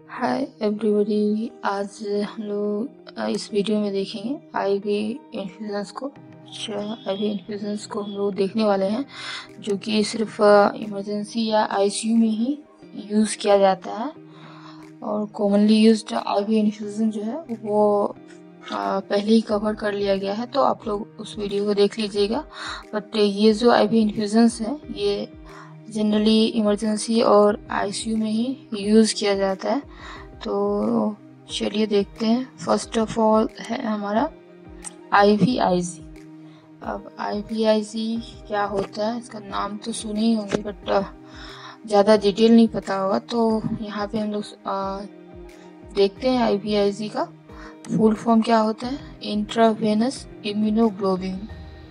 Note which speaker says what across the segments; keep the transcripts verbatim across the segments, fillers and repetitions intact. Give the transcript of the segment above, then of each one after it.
Speaker 1: Hi everybody, आज हम लोग इस वीडियो में देखेंगे आईवी इन्फ्यूजन्स को। आईवी इन्फ्यूजन्स को हम लोग देखने वाले हैं जो कि सिर्फ इमरजेंसी या आईसीयू में ही यूज़ किया जाता है। और कॉमनली यूज्ड आईवी इन्फ्यूजन जो है वो आ, पहले ही कवर कर लिया गया है, तो आप लोग उस वीडियो को देख लीजिएगा। बट ये जो आईवी इन्फ्यूजन्स है ये जनरली इमरजेंसी और आईसीयू में ही यूज़ किया जाता है। तो चलिए देखते हैं। फर्स्ट ऑफ ऑल है हमारा आईवीआईजी। अब आईवीआईजी क्या होता है, इसका नाम तो सुने ही होंगे बट ज़्यादा डिटेल नहीं पता होगा, तो यहाँ पे हम लोग देखते हैं आईवीआईजी का फुल फॉर्म क्या होता है। Intravenous immunoglobulin.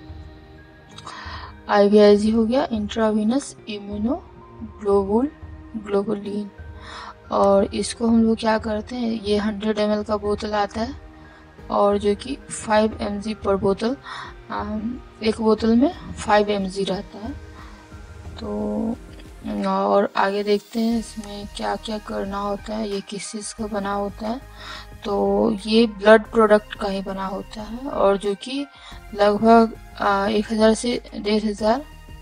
Speaker 1: आईवीआईजी हो गया इंट्रावेनस इम्यूनोग्लोबुल ग्लोबुलिन। और इसको हम लोग क्या करते हैं, ये हंड्रेड एम एल का बोतल आता है और जो कि फाइव एम जी पर बोतल, एक बोतल में फाइव एम जी रहता है। तो और आगे देखते हैं इसमें क्या क्या करना होता है, ये किस चीज़ का बना होता है। तो ये ब्लड प्रोडक्ट का ही बना होता है और जो कि लगभग एक हज़ार से डेढ़ हज़ार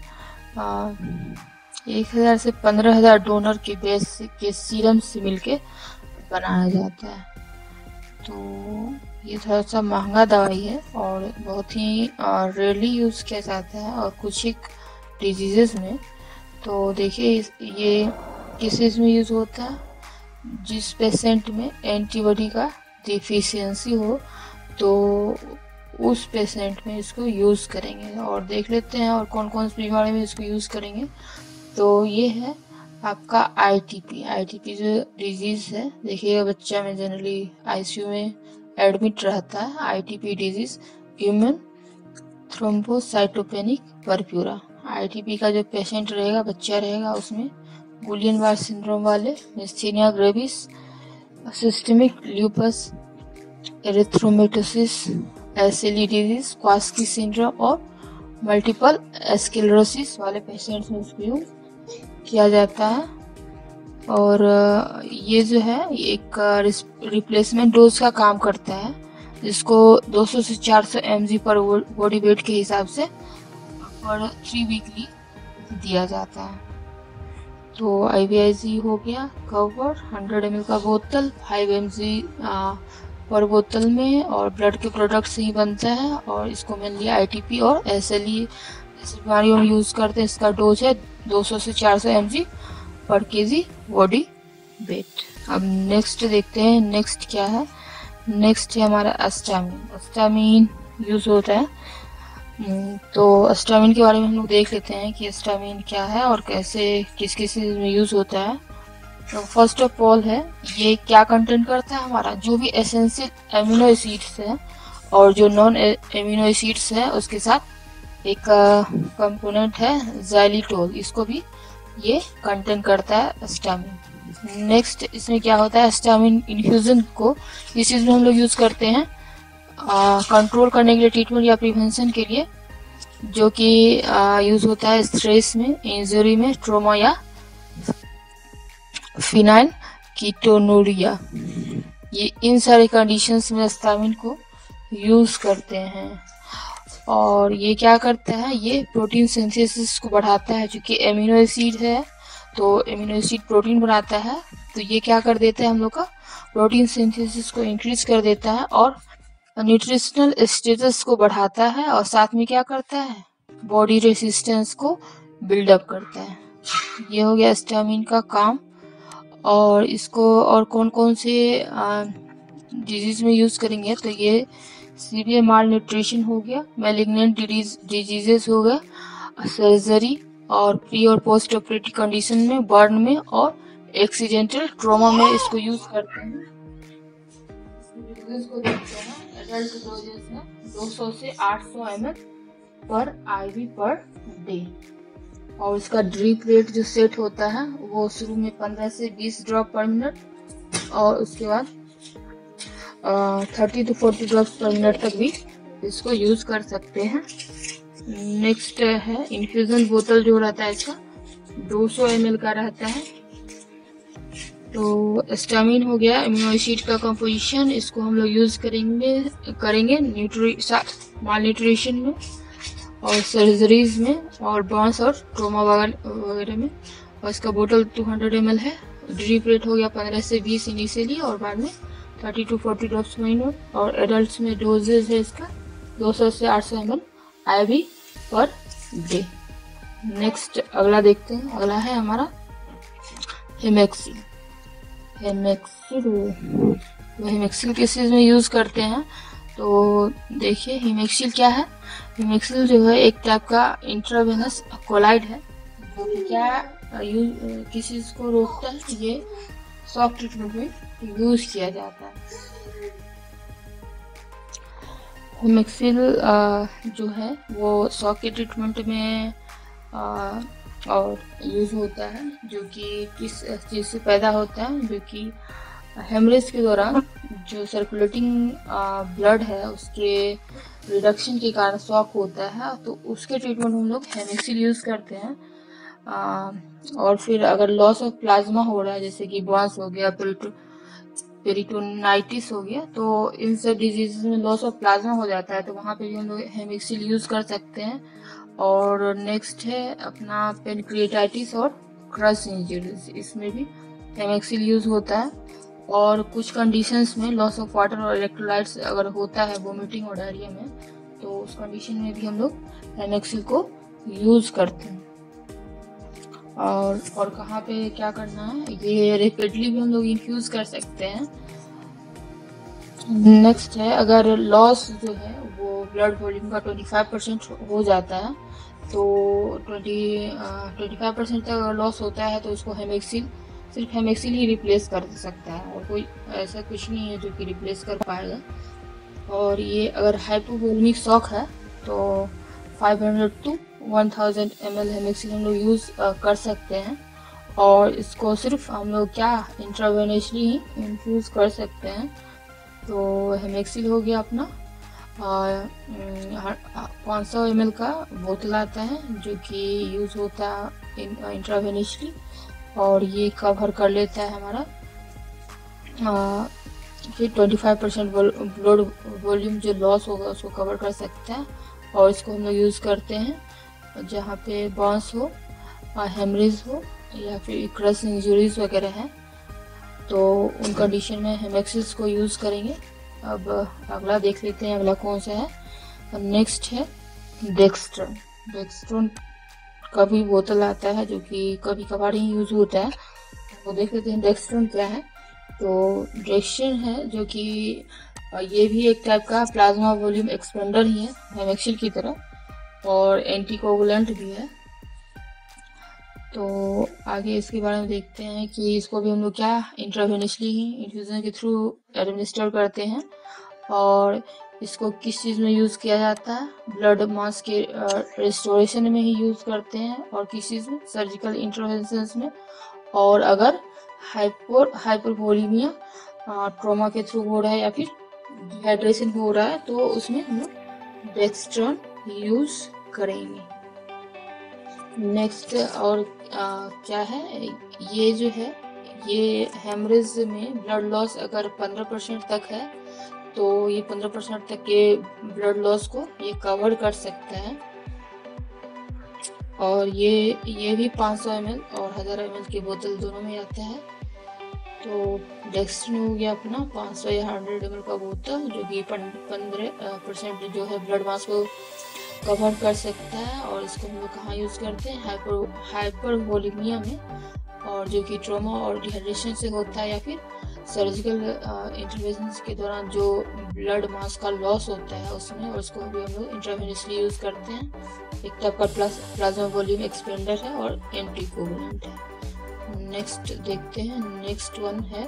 Speaker 1: एक हज़ार से पंद्रह हज़ार डोनर के बेस के सीरम से मिलके बनाया जाता है। तो ये थोड़ा सा महंगा दवाई है और बहुत ही रेयरली यूज़ किया जाता है और कुछ एक डिजीज़ेस में। तो देखिए ये किस चीज़ में यूज़ होता है, जिस पेशेंट में एंटीबॉडी का डिफिशियंसी हो तो उस पेशेंट में इसको यूज़ करेंगे। और देख लेते हैं और कौन कौन सी बीमारी में इसको यूज़ करेंगे। तो ये है आपका आईटीपी। आईटीपी जो डिजीज़ है, देखिएगा बच्चा में जनरली आईसीयू में एडमिट रहता है। ITP disease human thrombocytopenic purpura. ITP का जो पेशेंट रहेगा, बच्चा रहेगा, उसमें गुलियन बार सिंड्रोम वाले, myasthenia gravis, systemic lupus erythematosus, SLE disease, Kawasaki syndrome और मल्टीपल स्क्लेरोसिस वाले पेशेंट्स में इसको यूज किया जाता है। और ये जो है एक रिप्लेसमेंट डोज का काम करता है, जिसको दो सौ से चार सौ एम जी पर बॉडी वेट के हिसाब से पर थ्री वीकली दिया जाता है। तो आईवीआईजी हो गया कवर, हंड्रेड एम एल का बोतल, फाइव एम जी पर बोतल में, और ब्लड के प्रोडक्ट से ही बनता है। और इसको मेनली आईटीपी और एसएलई जैसी बीमारियों में यूज़ करते हैं। इसका डोज है दो सौ से चार सौ M G per KG body weight. अब नेक्स्ट देखते हैं, नेक्स्ट क्या है। नेक्स्ट है हमारा अस्टामिन। अस्टामिन यूज़ होता है, तो अस्टामिन के बारे में हम लोग देख लेते हैं कि अस्टामिन क्या है और कैसे किस किस चीज़ में यूज़ होता है। तो फर्स्ट ऑफ ऑल है, ये क्या कंटेंट करता है, हमारा जो भी एसेंशियल एमिनो एसिड्स है और जो नॉन एमिनो एसिड्स है उसके साथ एक कंपोनेंट है ज़ाइलिटोल, इसको भी ये कंटेंट करता है अस्टामिन। नेक्स्ट इसमें क्या होता है, अस्टामिन इन्फ्यूजन को इस चीज़ में हम लोग यूज़ करते हैं कंट्रोल करने के लिए, ट्रीटमेंट या प्रिवेंशन के लिए, जो कि यूज़ होता है स्ट्रेस में, इंजरी में, ट्रोमा या फिनाइल कीटोनुरिया। ये इन सारे कंडीशंस में अस्टामिन को यूज़ करते हैं। और ये क्या करता है, ये प्रोटीन सिंथेसिस को बढ़ाता है। क्योंकि एमिनो एसिड है तो एमिनो एसिड प्रोटीन बनाता है, तो ये क्या कर देता है, हम लोग का प्रोटीन सिंथेसिस को इंक्रीज कर देता है और न्यूट्रिशनल स्टेटस को बढ़ाता है। और साथ में क्या करता है, बॉडी रेसिस्टेंस को बिल्डअप करता है। ये हो गया अस्टामिन का काम। और इसको और कौन कौन से डिजीज में यूज़ करेंगे, तो ये सीवियर माल न्यूट्रिशन हो गया, मैलिग्नेंट डिजीजेस हो गया, सर्जरी और प्री और पोस्ट ऑपरेटिव कंडीशन में, बर्न में और एक्सीडेंटल ट्रॉमा में इसको यूज़ करते हैं। इसको देखते हैं, एडल्ट डोजेस है दो सौ से आठ सौ M L per IV per day. और इसका ड्रिप रेट जो सेट होता है वो शुरू में पंद्रह से बीस ड्रॉप पर मिनट और उसके बाद thirty to forty drops per minute तक भी इसको यूज कर सकते हैं। नेक्स्ट है इन्फ्यूजन बोतल जो रहता है, इसका दो सौ एम एल का रहता है। तो स्टामिन हो गया अमीनो एसिड का कंपोजिशन, इसको हम लोग यूज़ करेंगे करेंगे न्यूट्री माल न्यूट्रिशन में और सर्जरीज में और बॉन्स और ट्रोमा वगैरह में। और इसका बोतल टू हंड्रेड एम एल है। ड्रिप रेट हो गया पंद्रह से बीस इनिशियली और बाद में thirty to forty drops minute. और एडल्ट में डोजेज है इसका दो सौ से आठ सौ M L I V per day. Next अगला देखते हैं। अगला है हमारा हेमेक्सिल। हेमेक्सिल हेमेक्सिल किस चीज़ में यूज़ करते हैं, तो देखिए हेमेक्सिल क्या है। हेमेक्सिल जो है एक टाइप का इंट्रावेनस कोलाइड है जो कि क्या यूज किस चीज़ को रोकता है, ये शॉक ट्रीटमेंट में यूज़ किया जाता है। हेमेक्सिल जो है वो शॉक के ट्रीटमेंट में आ, और यूज़ होता है, जो कि किस चीज़ से पैदा होता है, जो कि हेमरेज के दौरान जो सर्कुलेटिंग ब्लड है उसके रिडक्शन के कारण शॉक होता है, तो उसके ट्रीटमेंट हम लोग हेमेक्सिल यूज़ करते हैं। आ, और फिर अगर लॉस ऑफ प्लाज्मा हो रहा है, जैसे कि बॉन्स हो गया, पेरिटोनाइटिस हो गया, तो इन सब डिजीज में लॉस ऑफ प्लाज्मा हो जाता है, तो वहाँ पे भी हम लोग हेमेक्सिल यूज़ कर सकते हैं। और नेक्स्ट है अपना पेनक्रिएटाइटिस और क्रश इंजरीज, इसमें भी हेमेक्सिल यूज़ होता है। और कुछ कंडीशंस में लॉस ऑफ वाटर और इलेक्ट्रोलाइट्स अगर होता है वोमिटिंग और डायरिया में, तो उस कंडीशन में भी हम लोग हेमेक्सिल को यूज़ करते हैं। और और कहाँ पे क्या करना है, ये रेपिडली भी हम लोग इन्फ्यूज़ कर सकते हैं। नेक्स्ट है अगर लॉस जो है वो ब्लड वॉल्यूम का पच्चीस परसेंट हो जाता है, तो ट्वेंटी ट्वेंटी फाइव परसेंट तक अगर लॉस होता है तो उसको हेमेक्सिल सिर्फ हेमेक्सिल ही रिप्लेस कर सकता है, और कोई ऐसा कुछ नहीं है जो कि रिप्लेस कर पाएगा। और ये अगर हाइपोवोलेमिक शॉक है तो five hundred to one thousand M L haemaccel हम लोग यूज़ कर सकते हैं। और इसको सिर्फ हम लोग क्या इंट्रावेनसली ही इन्फ्यूज़ कर सकते हैं। तो हेमेक्सिल हो गया अपना पाँच सौ एम एल का बोतल आता है, जो कि यूज़ होता है इंट्रावेनसली, और ये कवर कर लेता है हमारा आ, फिर पच्चीस परसेंट ब्लड वॉल्यूम जो लॉस होगा उसको कवर कर सकता है। और इसको हम लोग यूज़ करते हैं जहाँ पे बॉन्स हो, हेमरेज हो या फिर क्रश इंजरीज वगैरह है, तो उन कंडीशन में हेमेक्सिल्स को यूज़ करेंगे। अब अगला देख लेते हैं, अगला कौन सा है। नेक्स्ट है डेक्स्ट्रोन। डेक्स्ट्रोन का भी बोतल आता है जो कि कभी कभार ही यूज़ होता है, वो देख लेते हैं डेक्स्ट्रोन क्या है। तो डेक्स्ट्रोन है जो कि ये भी एक टाइप का प्लाज्मा वॉल्यूम एक्सपेंडर ही है हेमेक्सिल की तरह, और एंटीकोगुलेंट भी है। तो आगे इसके बारे में देखते हैं कि इसको भी हम लोग क्या इंट्रावेनसली ही इन्फ्यूजन के थ्रू एडमिनिस्टर करते हैं। और इसको किस चीज़ में यूज़ किया जाता है, ब्लड मास के रिस्टोरेशन में ही यूज़ करते हैं, और किस चीज़ में, सर्जिकल इंटरवेंशंस में। और अगर हाइपर हाइपरवोलेमिया ट्रॉमा के थ्रू हो रहा है या फिर डिहाइड्रेशन हो रहा है, तो उसमें हम लोग डेक्स्ट्रोन यूज़ करेंगे। नेक्स्ट और आ, क्या है, ये जो है ये हेमरेज में ब्लड लॉस अगर पंद्रह परसेंट तक है, तो ये पंद्रह परसेंट तक के ब्लड लॉस को ये कवर कर सकता है। और ये ये भी पाँच सौ एम एल और हज़ार एम एल की बोतल दोनों में आता है। तो डेक्स्ट्रोन हो गया अपना पाँच सौ या हंड्रेड एम एल का बोतल, जो कि पंद्रह परसेंट जो है ब्लड मास को कवर कर सकता है। और इसको हम लोग कहाँ यूज़ करते हैं, हाइपर हाइपरवोलेमिया में, और जो कि ट्रॉमा और डिहाइड्रेशन से होता है या फिर सर्जिकल इंटरवेंशन के दौरान जो ब्लड मास का लॉस होता है उसमें, और उसको भी हम लोग इंट्रावेनसली यूज़ करते हैं। एक टाइप का प्लाज्मा वॉल्यूम एक्सपेंडर है और एंटीकोगुलेंट है। नेक्स्ट देखते हैं, नेक्स्ट वन है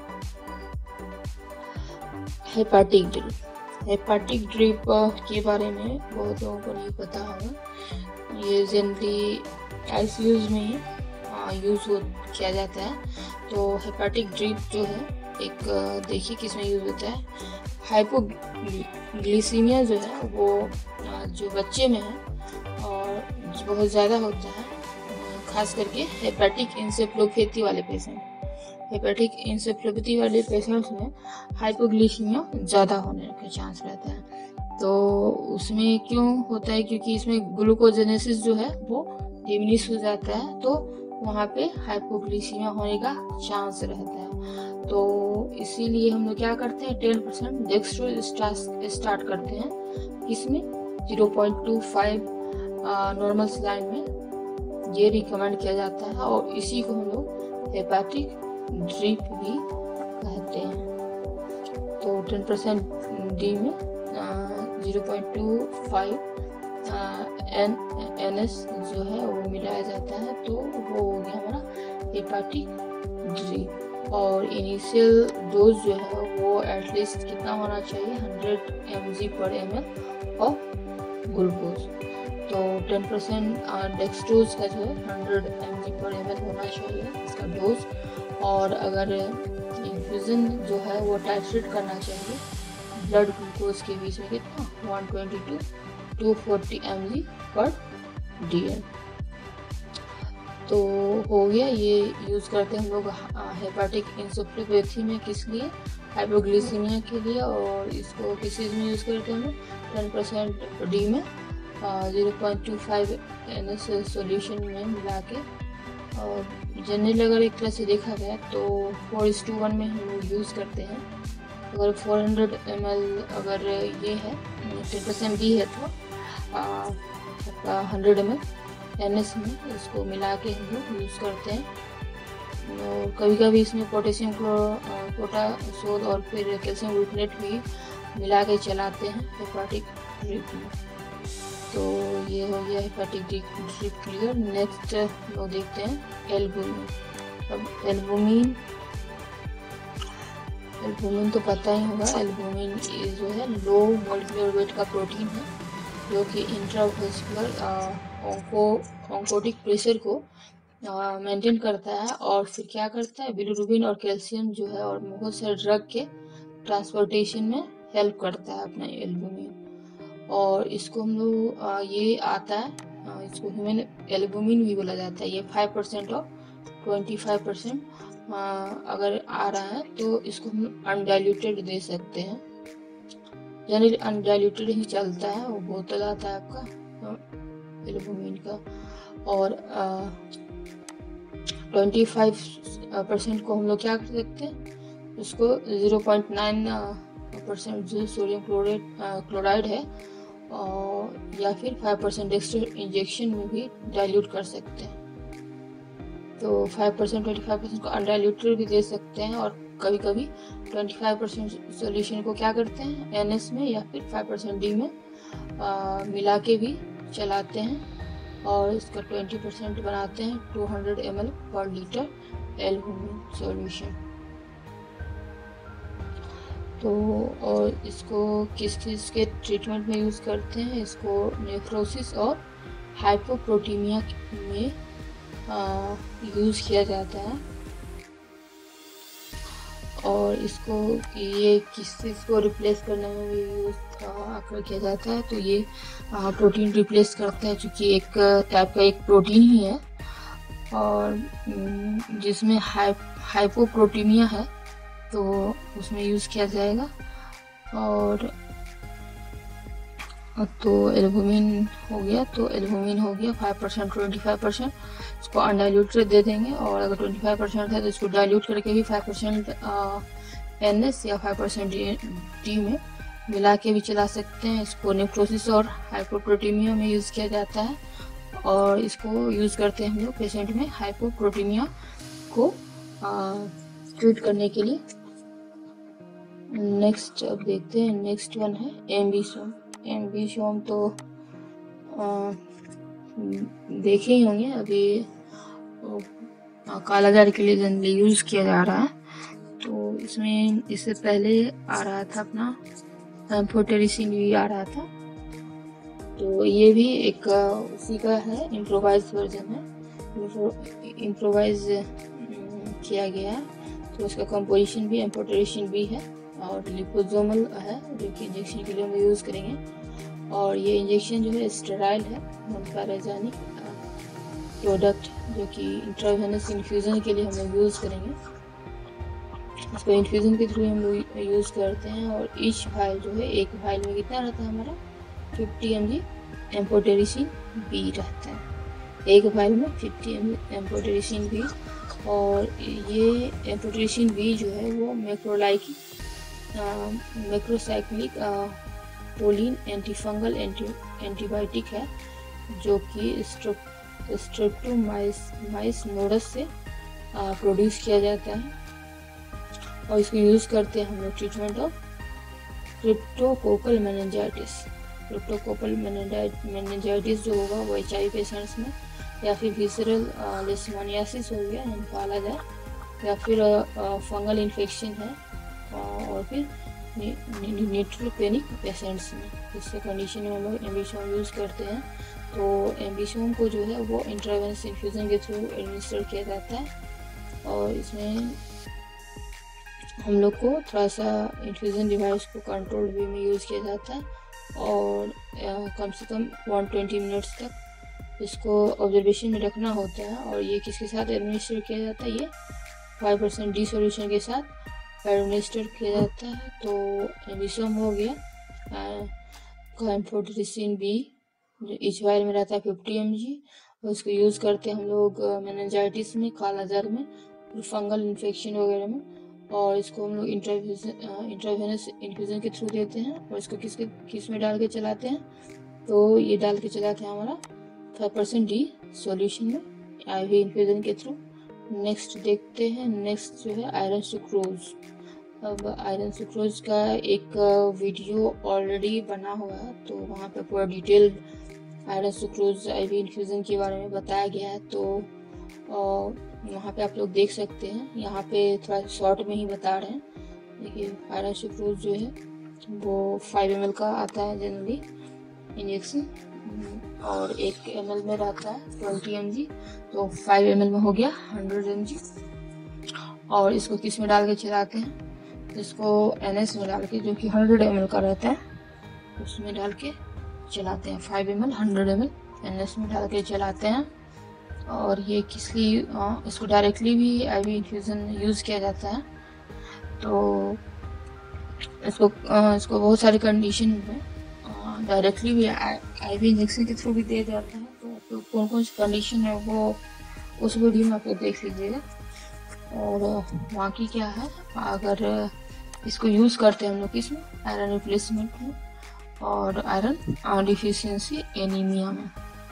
Speaker 1: हेपाटिक ड्रिप। हेपाटिक ड्रिप के बारे में बहुत लोगों को नहीं पता होगा। ये जनरली आईसीयूज में ही यूज़ हो किया जाता है। तो हेपाटिक ड्रिप जो है एक देखिए किस में यूज़ होता है। हाइपोग्लिसीमिया जो है वो जो बच्चे में है और बहुत ज़्यादा होता है, खास करके हेपेटिक इंसेफ्लोपैथी वाले पेशेंट। हेपेटिक इंसेफ्लोपैथी वाले पेशेंट्स में हाइपोग्लिसीमिया ज़्यादा होने का चांस रहता है। तो उसमें क्यों होता है, क्योंकि इसमें ग्लूकोजेनेसिस जो है वो डिमिनिश हो जाता है, तो वहाँ पे हाइपोग्लिसीमिया होने का चांस रहता है। तो इसीलिए हम लोग क्या करते हैं, टेन परसेंट डेक्स्ट्रोज स्टार्ट करते हैं। इसमें zero point two five normal saline में ये रिकमेंड किया जाता है, और इसी को हम लोग हेपेटिक ड्रिप भी कहते हैं। तो टेन परसेंट डी में zero point two five N N S जो है वो मिलाया जाता है, तो वो हो गया हमारा हेपेटिक ड्रिप। और इनिशियल डोज जो है वो एटलीस्ट कितना होना चाहिए, hundred M G per M L of glucose. तो टेन परसेंट डेक्सट्रोज का जो है hundred M G per M L होना चाहिए इसका डोज। और अगर इन्फ्यूज़न जो है वो टाइट्रेट करना चाहिए ब्लड ग्लूकोज के बीच में कितना, one twenty to two forty M G per D L. तो हो गया, ये यूज़ करते हैं हम लोग हेपेटिक इंसेफ्लोपैथी में, किस लिए, हाइपोग्लिसीमिया के लिए। और इसको किस चीज़ में यूज़ करते हैं हम लोग, टेन परसेंट डी में zero point two five N S solution में मिला के। और जनरली अगर एक तरह से देखा गया तो फोर इस टू वन में हम लोग यूज़ करते हैं। अगर फोर हंड्रेड एम एल अगर ये है टेन परसेंट डी है तो hundred M L N S में इसको मिला के हम लोग यूज़ करते हैं। और कभी कभी इसमें पोटेशियम पोटासोल और फिर कैल्शियम ग्लूकोनेट भी मिला के चलाते हैं हेपेटिक ड्रिप में। तो ये हो गया हेपेटिक ड्रिप क्लियर। नेक्स्ट लोग देखते हैं एल्बुमिन। अब एल्बुमिन एल्बुमिन तो पता ही होगा, एल्बुमिन जो है लो मॉलिक्यूलर वेट का प्रोटीन है जो कि इंट्रावेस्कुलर ऑन्कोटिक प्रेशर को मेंटेन करता है, और फिर क्या करता है, बिलिरुबिन और कैल्शियम जो है और बहुत सारे ड्रग के ट्रांसपोर्टेशन में हेल्प करता है अपना एल्बुमिन। और इसको हम लोग ये आता है, इसको ह्यूमन एल्बुमिन भी बोला जाता है। ये फाइव परसेंट और ट्वेंटी फाइव परसेंट अगर आ रहा है तो इसको हम अनडाइल्यूटेड दे सकते हैं। जनरली अनडाइल्यूटेड ही चलता है, वो बोतल आता है आपका एल्बुमिन का। और ट्वेंटी फाइव परसेंट को हम लोग क्या कर सकते हैं, उसको ज़ीरो पॉइंट नाइन परसेंट जो सोडियम क्लोराइड क्लोराइड है और या फिर फाइव परसेंट एक्स्ट्रा इंजेक्शन में भी डाइल्यूट कर सकते हैं। तो five percent twenty five percent को अनडाइल्यूटेड भी दे सकते हैं, और कभी कभी ट्वेंटी फाइव परसेंट सोल्यूशन को क्या करते हैं एन एस में या फिर फाइव परसेंट डी में आ, मिला के भी चलाते हैं, और इसका ट्वेंटी परसेंट बनाते हैं two hundred M L per litre albumin solution. तो और इसको किस चीज़ के ट्रीटमेंट में यूज़ करते हैं, इसको नेफ्रोसिस और हाइपोप्रोटीमिया में यूज़ किया जाता है। और इसको ये किस चीज़ को रिप्लेस करने में भी यूज़ आकर किया जाता है, तो ये प्रोटीन रिप्लेस करता है, क्योंकि एक टाइप का एक प्रोटीन ही है और जिसमें हाइप हाइपोप्रोटीमिया है, तो उसमें यूज़ किया जाएगा। और तो एल्बुमिन हो गया, तो एल्बुमिन हो गया five percent twenty five percent इसको अनडाइल्यूटेड दे देंगे, और अगर ट्वेंटी फाइव परसेंट है तो इसको डाइल्यूट करके भी फाइव परसेंट एन एस या फाइव परसेंट डी में मिला के भी चला सकते हैं। इसको नेफ्रोसिस और हाइपोप्रोटीमिया में यूज़ किया जाता है, और इसको यूज़ करते हैं हम लोग पेशेंट में हाइपोप्रोटीमिया को ट्रीट करने के लिए। नेक्स्ट अब देखते हैं, नेक्स्ट वन है एम्बिसोम। एम्बिसोम तो आ, देखे ही होंगे, अभी कालाजार के लिए जनरली यूज़ किया जा रहा है। तो इसमें इससे पहले आ रहा था अपना एम्फोटेरिसिन भी आ रहा था, तो ये भी एक उसी का है, इम्प्रोवाइज वर्जन है, इम्प्रोवाइज किया गया है। तो उसका कंपोजिशन भी एम्फोटेरिसिन भी है और लिपोसोमल है, जो कि इंजेक्शन के लिए हम यूज़ करेंगे। और ये इंजेक्शन जो है स्टेराइल है, नॉन पैराजेनिक प्रोडक्ट, जो कि इंट्रावेनस इन्फ्यूज़न के लिए हम लोग यूज़ करेंगे। इसको इन्फ्यूज़न के थ्रू हम लोग यूज़ करते हैं। और ईच फाइल जो है, एक फाइल में कितना रहता है हमारा fifty M G amphotericin B रहता है, एक फाइल में fifty M G amphotericin B. और ये एम्फोटेरिसिन बी जो है वो macrolide macrocyclic polyene antifungal anti antibiotic है, जो कि स्ट्रेप्टोमाइस नोडस से प्रोड्यूस किया जाता है। और इसको यूज़ करते हैं हम लोग treatment of cryptococcal meningitis. Cryptococcal meningitis जो होगा वो एच आई वी पेशेंट्स में, या फिर विसरल लेशमानियासिस हो गया निकाला जाए, या फिर फंगल इन्फेक्शन है, और फिर न्यूट्रोपेनिक पेशेंट्स में। इससे कंडीशन में हम लोग एम्बिशोम यूज़ करते हैं। तो एम्बिशोम को जो है वो इंट्रावेनस इन्फ्यूज़न के थ्रू एडमिनिस्टर किया जाता है। और इसमें हम लोग को थोड़ा सा इन्फ्यूज़न डिवाइस को कंट्रोल वे में यूज़ किया जाता है, और कम से कम वन ट्वेंटी मिनट्स तक इसको ऑब्जर्वेशन में रखना होता है। और ये किसके साथ एडमिनिस्टर किया जाता है, ये फाइव परसेंट डी सॉल्यूशन के साथ एडमिनिस्टर किया जाता है। तो एम्बिशोम हो गया, एम्फोटेरिसिन बी जो इच वायर में रहता है फिफ्टी एम जी, और उसको यूज़ करते हैं हम लोग मेनिंजाइटिस में, काला जार में, फंगल इन्फेक्शन वगैरह में। और इसको हम लोग इंट्रावेनस इन्फ्यूज़न के थ्रू देते हैं। और इसको किसके किस में डाल के चलाते हैं, तो ये डाल के चलाते हैं हमारा फाइव परसेंट डी सॉल्यूशन में आईवी इन्फ्यूज़न के थ्रू। नेक्स्ट देखते हैं, नेक्स्ट जो है आयरन सुक्रोज। अब आयरन सुक्रोज का एक वीडियो ऑलरेडी बना हुआ है, तो वहाँ पे पूरा detail iron sucrose IV infusion के बारे में बताया गया है। तो वहाँ पे आप लोग देख सकते हैं, यहाँ पे थोड़ा शॉर्ट में ही बता रहे हैं। देखिए आयरन सुक्रोज जो है वो फाइव एम एल का आता है जनरली इंजेक्शन, और एक एम एल में रहता है ट्वेंटी एम जी, तो फाइव एम एल में हो गया हंड्रेड एम जी। और इसको किस में डाल के चलाते हैं, इसको एन एस में डाल के, जो कि हंड्रेड एम एल का रहता है, उसमें डाल के चलाते हैं। Five M L hundred M L N S में डाल के चलाते हैं। और ये किसकी, इसको डायरेक्टली भी आईवी इन्फ्यूज़न यूज़ किया जाता है। तो इसको इसको बहुत सारी कंडीशन में डायरेक्टली भी आईवी इंजेक्शन के थ्रू भी दिया जाता है। तो कौन कौन सी कंडीशन है वो उस वीडियो में आप लोग देख लीजिएगा। और बाकी क्या है, अगर इसको यूज़ करते हैं हम लोग इसमें आयरन रिप्लेसमेंट में और आयरन डिफिशियंसी एनीमिया में।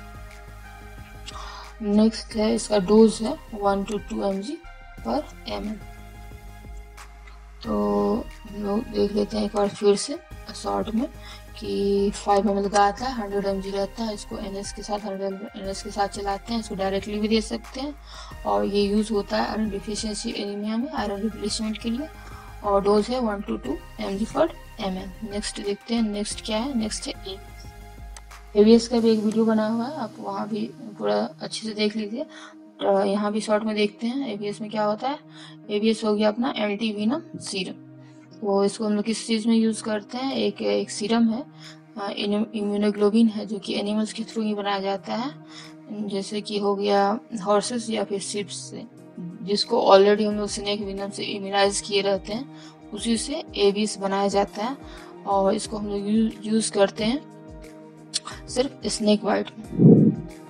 Speaker 1: नेक्स्ट है इसका डोज है one to two M G per M L. तो हम लोग देख लेते हैं एक बार फिर से शॉर्ट में कि फाइव एम एल का आता है, हंड्रेड एम जी रहता है। इसको एन एस के साथ हंड्रेड एन एस के साथ चलाते हैं। इसको डायरेक्टली भी दे सकते हैं, और ये यूज़ होता है आयरन डिफिशियंसी एनीमिया में आयरन रिप्लेसमेंट के लिए। और डोज है one to two M G per M L. Next देखते हैं, नेक्स्ट क्या है, नेक्स्ट है एवीएस का भी एक वीडियो बना हुआ है, आप वहाँ भी पूरा अच्छे से देख लीजिए। यहाँ भी शॉर्ट में देखते हैं एवीएस में क्या होता है। एवीएस हो गया अपना एंटी वीनम सीरम। वो इसको हम लोग किस चीज़ में यूज़ करते हैं, एक एक सीरम है, इम्यूनोग्लोबिन है, जो कि एनिमल्स के थ्रू ही बनाया जाता है, जैसे कि हो गया हॉर्सेस या फिर शिप्स से, जिसको ऑलरेडी हम लोग स्नेक वीनम से इम्यूनाइज किए रहते हैं, उसी से एवीएस बनाया जाता है। और इसको हम लोग यूज़ करते हैं सिर्फ स्नेक बाइट में।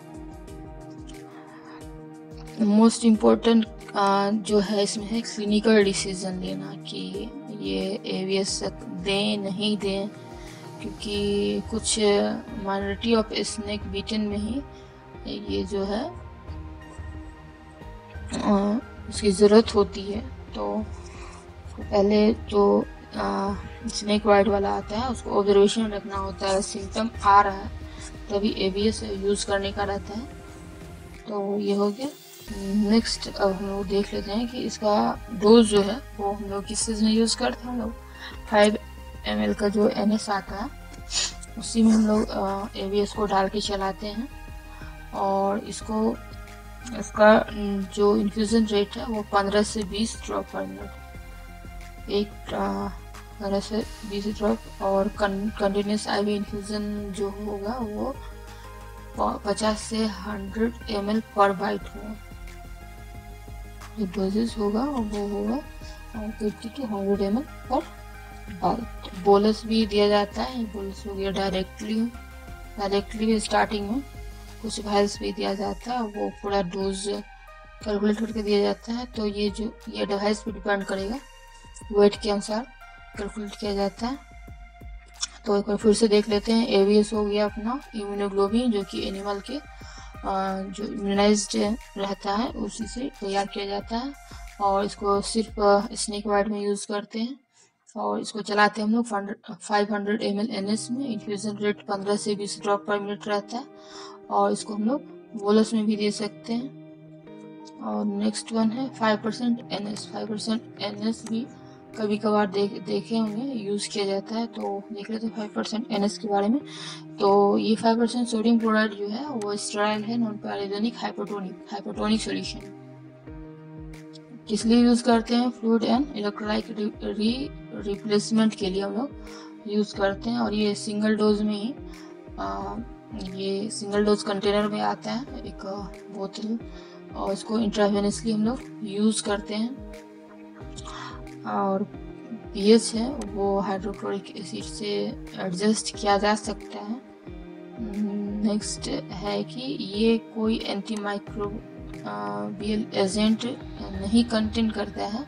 Speaker 1: मोस्ट इम्पोर्टेंट जो है इसमें है क्लिनिकल डिसीजन लेना कि ये एवीएस दें नहीं दें, क्योंकि कुछ माइनॉरिटी ऑफ स्नेक बीटन में ही ये जो है उसकी ज़रूरत होती है। तो पहले जो स्नेक बाइट वाला आता है उसको ऑब्जर्वेशन में रखना होता है, सिम्टम आ रहा है तभी एवीएस यूज़ करने का रहता है। तो ये हो गया। नेक्स्ट अब हम लोग देख लेते हैं कि इसका डोज जो है वो हम लोग किस चीज़ में यूज़ करते हैं। हम लोग फाइव एम एल का जो एन एस आता है उसी में हम लोग एवीएस को डाल के चलाते हैं। और इसको इसका जो इन्फ्यूज़न रेट है वो पंद्रह से बीस ड्रॉप पर मिनट, एक पंद्रह से बीस ड्रॉप। और कंटिन्यूस आईवी इन्फ्यूज़न जो होगा वो पचास से hundred M L per bite होगा। जो डोजेस होगा वो होगा fifty to hundred M L per बार। बोलस भी दिया जाता है, बोलस हो गया डायरेक्टली डायरेक्टली भी स्टार्टिंग में, कुछ वायल्स भी दिया जाता है, वो पूरा डोज कैलकुलेट करके दिया जाता है। तो ये जो ये डिवाइस पे डिपेंड करेगा, वेट के अनुसार कैलकुलेट किया जाता है। तो एक बार फिर से देख लेते हैं। एवीएस हो गया अपना इम्यूनोग्लोबिन, जो कि एनिमल के जो इम्यूनाइज्ड रहता है उसी से तैयार किया जाता है, और इसको सिर्फ स्नेक बाइट में यूज़ करते हैं, और इसको चलाते हैं हम लोग five hundred M L N S में। इन्फ्यूज़न रेट पंद्रह से बीस ड्रॉप पर मिनट रहता है, और इसको हम लोग बोलस में भी दे सकते हैं। और नेक्स्ट वन है five percent N S. Five percent N S भी कभी कभार देख देखे होंगे यूज़ किया जाता है, तो देख लेते हैं फाइव परसेंट एन एस के बारे में। तो ये फाइव परसेंट सोडियम क्लोराइड जो है वो स्टेराइल है, non pyrogenic hypotonic hypotonic solution. किस लिए यूज़ करते हैं? Fluid and electrolyte re replacement के लिए हम लोग यूज़ करते हैं, और ये सिंगल डोज में ही आ, ये सिंगल डोज कंटेनर में आता है एक बोतल, और इसको इंट्रावेनसली हम लोग यूज़ करते हैं। और पीएच है वो हाइड्रोक्लोरिक एसिड से एडजस्ट किया जा सकता है। नेक्स्ट है कि ये कोई एंटी माइक्रोबियल एजेंट नहीं कंटेन करता है,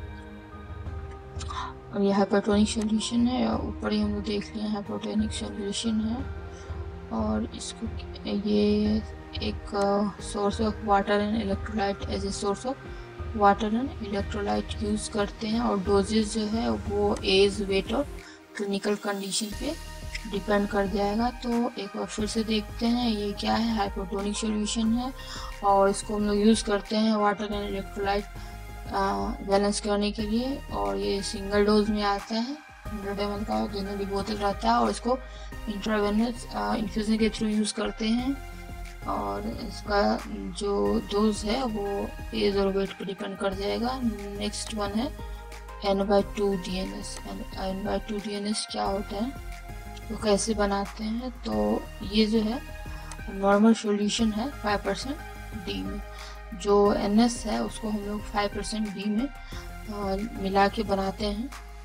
Speaker 1: और ये हाइपोटोनिक सॉल्यूशन है। ऊपर ही हम लोग देख लिया हाइपोटोनिक सॉल्यूशन है, और इसको ये एक source of water and electrolyte as a source of water and electrolyte use करते हैं। और डोजेज जो है वो एज, वेट और क्लिनिकल कंडीशन पे डिपेंड कर जाएगा। तो एक बार फिर से देखते हैं ये क्या है। हाइपोटोनिक सॉल्यूशन है, और इसको हम लोग यूज़ करते हैं वाटर एंड इलेक्ट्रोलाइट बैलेंस करने के लिए, और ये सिंगल डोज में आता है, हंड्रेड एम एल का जनरली बोतल रहता है, और इसको इंट्रावेनस इन्फ्यूजन के थ्रू यूज़ करते हैं। और इसका जो डोज है वो एज और वेट पर डिपेंड कर जाएगा। नेक्स्ट वन है N by two D N S. N by two D N S क्या होता है, तो कैसे बनाते हैं? तो ये जो है नॉर्मल सॉल्यूशन है फाइव परसेंट डी में, जो एन एस है उसको हम लोग फाइव परसेंट डी में आ, मिला के बनाते हैं,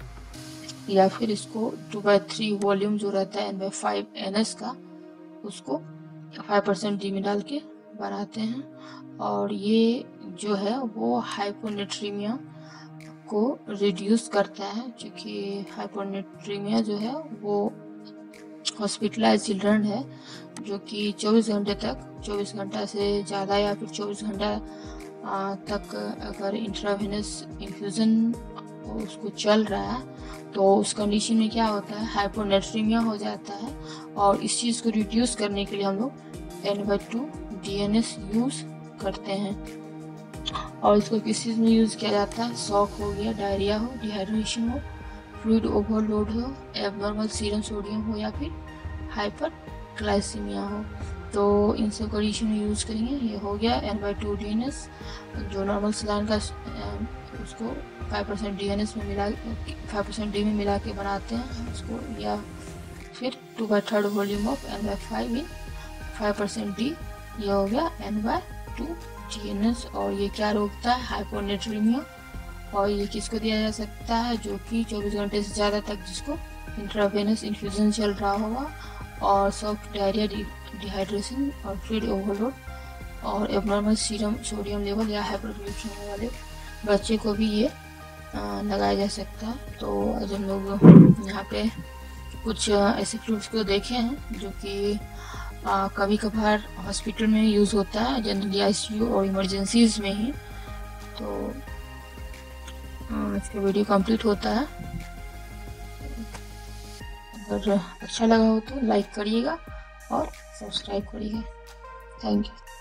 Speaker 1: या फिर इसको टू बाई थ्री वॉल्यूम जो रहता है N by five N S का, उसको फाइव परसेंट डी में डाल के बनाते हैं। और ये जो है वो हाइपोनेट्रीमिया को रिड्यूस करता है, क्योंकि हाइपोनेट्रीमिया जो है वो हॉस्पिटलाइज चिल्ड्रन है जो कि चौबीस घंटे तक चौबीस घंटा से ज़्यादा या फिर चौबीस घंटा तक अगर इंट्रावेनस इन्फ्यूज़न उसको चल रहा है, तो उस कंडीशन में क्या होता है, हाइपोनेट्रीमिया हो जाता है। और इस चीज़ को रिड्यूस करने के लिए हम लोग N by two D N S use करते हैं। और इसको किस चीज़ में यूज़ किया जाता है? शॉक हो गया, डायरिया हो, डिहाइड्रेशन हो, फ्लूइड ओवरलोड हो, एबनॉर्मल सीरम सोडियम हो, या फिर हाइपर ग्लाइसीमिया हो, तो इन सब कंडीशन में यूज़ करेंगे। ये हो गया N by two D N S, जो नॉर्मल सलाइन का उसको five percent D N S में मिला फाइव परसेंट डी में मिला के बनाते हैं उसको, या फिर two by third volume of N by five in five percent D. ये हो गया N by two D N S. और ये क्या रोकता है? हाइपोनेट्रीमिया। और ये किसको दिया जा सकता है? जो कि चौबीस घंटे से ज़्यादा तक जिसको इंट्रावेनस इन्फ्यूज़न चल रहा होगा, और सॉफ्ट डायरिया, डिहाइड्रेशन और फ्लूइड ओवरलोड और एबनॉर्मल सीरम सोडियम लेवल या हाइपरग्लाइसीमिया वाले बच्चे को भी ये लगाया जा सकता है। तो आज हम लोग यहाँ पे कुछ ऐसे फ्रूट्स को देखे हैं जो कि कभी कभार हॉस्पिटल में यूज़ होता है, जनरली आईसीयू और इमरजेंसीज में ही। तो इसका वीडियो कंप्लीट होता है। अगर अच्छा लगा हो तो लाइक करिएगा और सब्सक्राइब करिएगा। Thank you.